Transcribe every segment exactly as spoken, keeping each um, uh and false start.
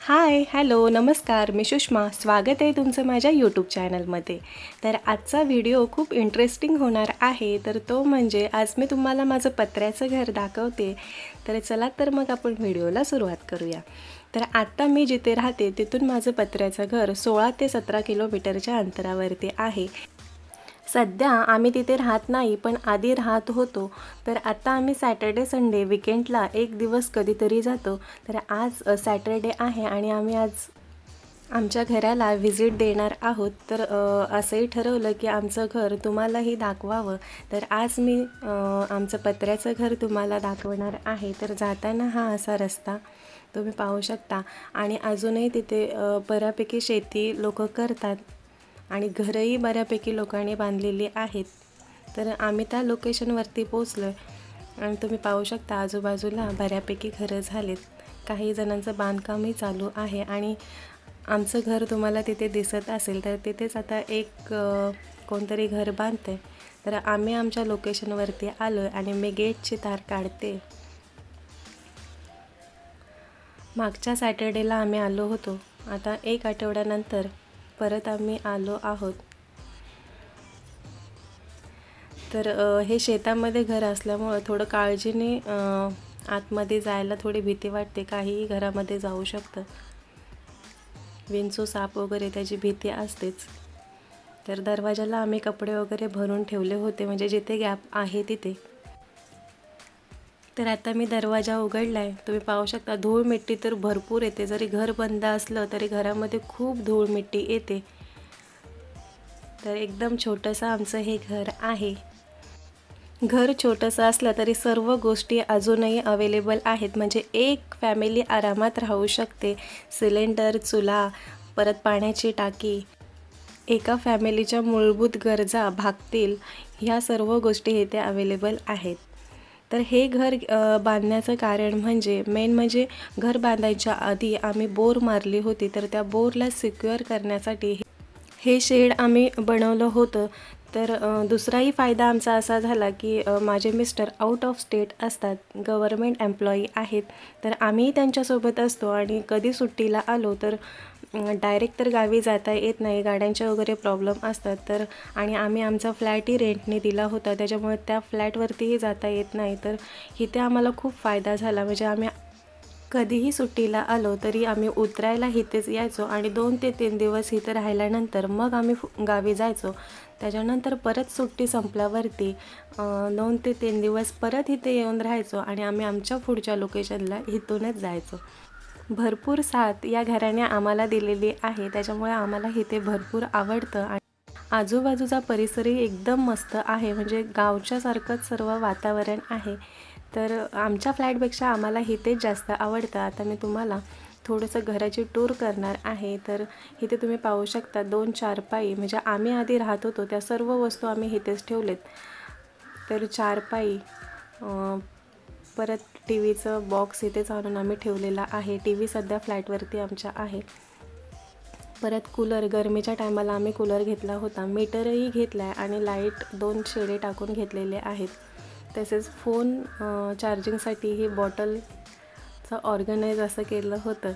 हाय, hello, नमस्कार. मी सुषमा. स्वागत आहे तुमचं माझ्या यूट्यूब चॅनलमध्ये. तर आजचा व्हिडिओ खूप इंटरेस्टिंग होणार आहे. तर तो म्हणजे आज मी तुम्हाला माझं पत्र्याचं घर दाखवते. तर चला तर मग आपण व्हिडिओला सुरुवात करूया. तर आत्ता मी जिथे राहते तिथून माझं पत्र्याचं घर सोळा ते सतरा किलोमीटरच्या अंतरावरती आहे. सध्या आम्ही तिथे राहत नाही, पण आधी राहत होतो. तर आता आम्ही सॅटर्डे संडे विकेंडला एक दिवस कधीतरी जातो. तर आज सॅटर्डे आहे आणि आम्ही आज आमच्या घराला व्हिजिट देणार आहोत. तर असंही ठरवलं की आमचं घर तुम्हालाही दाखवावं. तर आज मी आमचं पत्र्याचं घर तुम्हाला दाखवणार आहे. तर जाताना हा असा रस्ता तुम्ही पाहू शकता आणि अजूनही तिथे बऱ्यापैकी शेती लोक करतात आणि घरंही बऱ्यापैकी लोकांनी बांधलेली आहेत. तर आम्ही त्या लोकेशनवरती पोचलो आहे आणि तुम्ही पाहू शकता आजूबाजूला बऱ्यापैकी घरं झालेत. काही जणांचं बांधकामही चालू आहे आणि आमचं घर तुम्हाला तिथे दिसत असेल तर तिथेच आता एक कोणतरी घर बांधते. तर आम्ही आमच्या लोकेशनवरती आलो आहे आणि मी गेटची तार काढते. मागच्या सॅटर्डेला आम्ही आलो होतो. आता एक आठवड्यानंतर परत आम्ही आलो आहोत. तर हे शेतामध्ये घर असल्यामुळं थोडं काळजीने आतमध्ये जायला थोडी भीती वाटते. काहीही घरामध्ये जाऊ शकतं. विंचू साप वगैरे त्याची भीती असतेच. तर दरवाजाला आम्ही कपडे वगैरे भरून ठेवले होते, म्हणजे जिथे गॅप आहे तिथे. तर आता मी दरवाजा उघडला आहे. तुम्ही पाहू शकता धूळ मिट्टी तर भरपूर येते. जरी घर बंद असलं तरी घरामध्ये खूप धूळ मिट्टी येते. तर एकदम छोटंसं आमचं हे घर आहे. घर छोटंसं असलं तरी सर्व गोष्टी अजूनही अवेलेबल आहेत. म्हणजे एक फॅमिली आरामात राहू शकते. सिलेंडर, चुला, परत पाण्याची टाकी, एका फॅमिलीच्या मूलभूत गरजा भागतील ह्या सर्व गोष्टी इथे अवेलेबल आहेत. तर हे घर बांधण्याचं कारण म्हणजे मेन म्हणजे घर बांधायच्या आधी आम्ही बोर मारली होती. तर त्या बोरला सिक्युअर करण्यासाठी हे शेड आम्ही बनवलं होतं. तर दुसराही फायदा आमचा असा झाला की माझे मिस्टर आउट ऑफ स्टेट असतात, गव्हर्मेंट एम्प्लॉई आहेत. तर आम्ही त्यांच्यासोबत असतो आणि कधी सुट्टीला आलो तर डायरेक्ट तर गावी जाता येत नाही, गाड्यांचे वगैरे प्रॉब्लेम असतात. तर आणि आम्ही आमचा फ्लॅटही रेंटने दिला होता, त्याच्यामुळे त्या फ्लॅटवरतीही जाता येत नाही. तर इथे आम्हाला खूप फायदा झाला. म्हणजे आम्ही कधीही सुट्टीला आलो तरी आम्ही उतरायला इथेच यायचो आणि दोन ते तीन दिवस इथं राहिल्यानंतर मग आम्ही गावी जायचो. त्याच्यानंतर परत सुट्टी संपल्यावरती दोन ते तीन दिवस परत इथे येऊन राहायचो आणि आम्ही आमच्या पुढच्या लोकेशनला इथूनच जायचो. भरपूर साथ या घराने आम्हाला दिलेली आहे, त्याच्यामुळे आम्हाला इथे भरपूर आवडतं. आणि आजूबाजूचा परिसरही एकदम मस्त आहे. म्हणजे गावच्यासारखंच सर्व वातावरण आहे. तर आमच्या फ्लॅटपेक्षा आम्हाला इथेच जास्त आवडतं. आता मी तुम्हाला थोडंसं घराची टूर करणार आहे. तर इथे तुम्ही पाहू शकता दोन चारपाई, म्हणजे आम्ही आधी राहत होतो त्या सर्व वस्तू आम्ही इथेच ठेवलेत. तर चारपाई, परत टी व्हीचं बॉक्स इथेच आणून आम्ही ठेवलेला आहे. टी व्ही सध्या फ्लॅटवरती आमच्या आहे. परत कूलर, गरमीच्या टायमाला आम्ही कूलर घेतला होता. मीटरही घेतला आहे आणि लाईट दोन शेडे टाकून घेतलेले आहेत. तसेच फोन चार्जिंगसाठी ही बॉटलचं ऑर्गनाईज असं केलं होतं.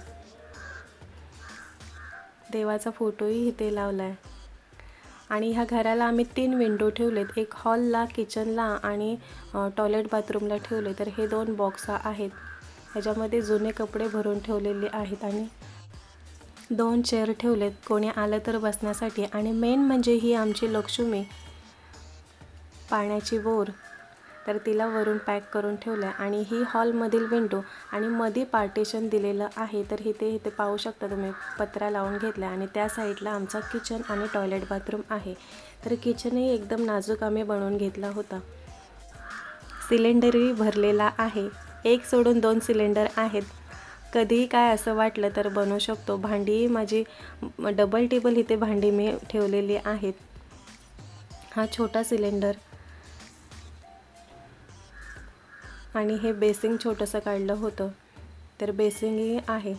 देवाचा फोटोही इथे लावला आहे. आणि ह्या घराला आम्ही तीन विंडो ठेवलेत. एक हॉलला, किचनला आणि टॉयलेट बाथरूमला ठेवले. तर हे दोन बॉक्स आहेत, ह्याच्यामध्ये जुने कपडे भरून ठेवलेले आहेत आणि दोन चेअर ठेवलेत कोणी आलं तर बसण्यासाठी. आणि मेन म्हणजे ही आमची लक्ष्मी, पाण्याची बोर, तर तिला वरून पॅक करून ठेवलं आहे. आणि ही हॉलमधील विंडो आणि मध्ये पार्टिशन दिलेलं आहे. तर इथे इथे पाहू शकता तुम्ही पत्रा लावून घेतला आणि त्या साईडला आमचा किचन आणि टॉयलेट बाथरूम आहे. तर किचनही एकदम नाजूक आम्ही बनवून घेतला होता. सिलेंडरही भरलेला आहे. एक सोडून दोन सिलेंडर आहेत. कधीही काय असं वाटलं तर बनवू शकतो. भांडी माझी डबल टेबल इथे भांडी मी ठेवलेली आहेत. हा छोटा सिलेंडर आणि हे बेसिंग छोटंसं काढलं होतं, तर बेसिंगही आहे.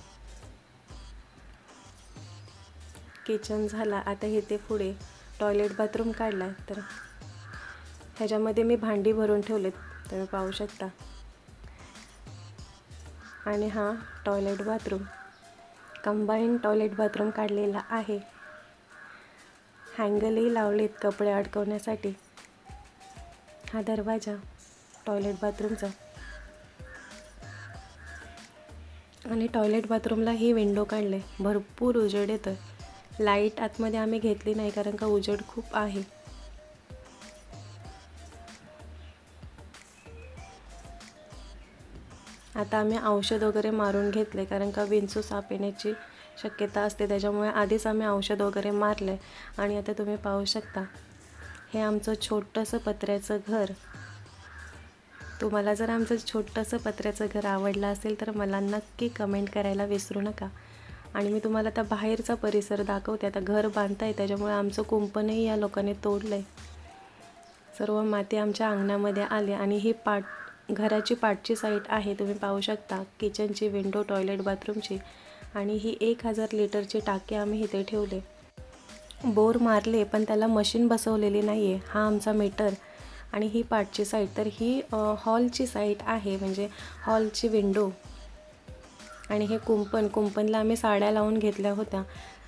किचन झाला. आता इथे पुढे टॉयलेट बाथरूम काढला आहे. तर ह्याच्यामध्ये मी भांडी भरून ठेवलेत, तुम्ही पाहू शकता. आणि हा toilet bathroom. Combine toilet bathroom काढलेला आहे. हँगलही लावलेत कपडे अडकवण्यासाठी. हा दरवाजा टॉयलेट बाथरूमचा, आणि टॉयलेट बाथरूमला ही विंडो काढले. भरपूर उजेड येतं. लाईट आतमध्ये आम्ही घेतली नाही कारण का उजेड खूप आहे. आता आम्ही औषध वगैरे मारून घेतले कारण का विंचू साप येण्याची शक्यता असते, त्याच्यामुळे आधीच आम्ही औषध वगैरे मारले. आणि आता तुम्ही पाहू शकता हे आमचं छोटंसं पत्र्याचं घर. तुम्हाला जर आमचं छोटंसं पत्र्याचं घर आवडलं असेल तर मला नक्की कमेंट करायला विसरू नका. आणि मी तुम्हाला आता बाहेरचा परिसर दाखवते. आता घर बांधता आहे त्याच्यामुळे आमचं कुंपणही या लोकांनी तोडलं आहे. सर्व माती आमच्या अंगणामध्ये आली. आणि ही पाट घराची पाठची साईड आहे, तुम्ही पाहू शकता. किचनची विंडो टॉयलेट बाथरूमची. आणि ही एक हजार लिटरची टाकी आम्ही इथे ठेवले. बोर मारले पण त्याला मशीन बसवलेली नाही आहे. हा आमचा मीटर. आणि ही पाठची साईड, तर ही हॉलची साईड आहे, म्हणजे हॉलची विंडो. आणि हे कुंपण कुंपणला आम्ही साड्या लावून घेतल्या होत्या.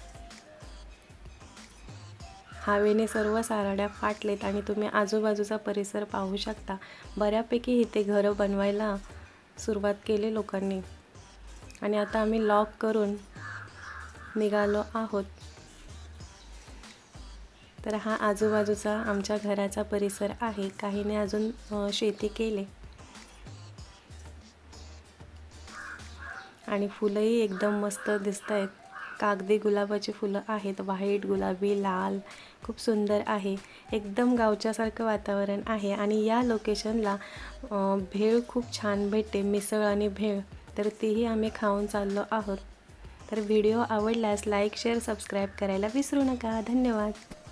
हवेने सर्व साड्या फाटलेत. आणि तुम्ही आजूबाजूचा परिसर पाहू शकता. बऱ्यापैकी इथे घरं बनवायला सुरुवात केली लोकांनी. आणि आता आम्ही लॉक करून निघालो आहोत. तर हा आजूबाजूचा आमच्या घराचा परिसर आहे. काहीने अजून शेती केले. आणि फुलंही एकदम मस्त दिसत आहेत. कागदी गुलाबाची फुलं आहेत, व्हाईट, गुलाबी, लाल. खूप सुंदर आहे. एकदम गावच्यासारखं वातावरण आहे. आणि या लोकेशनला भेळ खूप छान भेटते, मिसळ आणि भेळ. तर तीही आम्ही खाऊन चाललो आहोत. तर व्हिडिओ आवडल्यास लाईक, शेअर, सबस्क्राईब करायला विसरू नका. धन्यवाद.